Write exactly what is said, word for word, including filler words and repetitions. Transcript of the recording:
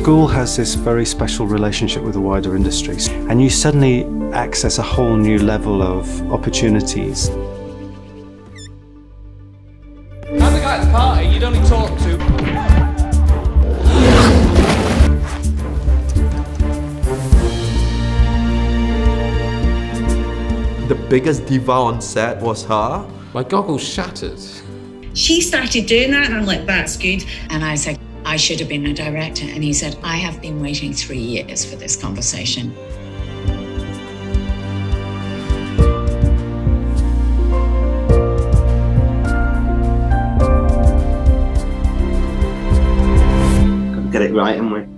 school has this very special relationship with the wider industry, and you suddenly access a whole new level of opportunities. I'm the guy at the party you'd only talk to. The biggest diva on set was her. My goggles shattered. She started doing that and I'm like, that's good. And I said, I should have been a director. And he said, I have been waiting three years for this conversation. Got to get it right, haven't we?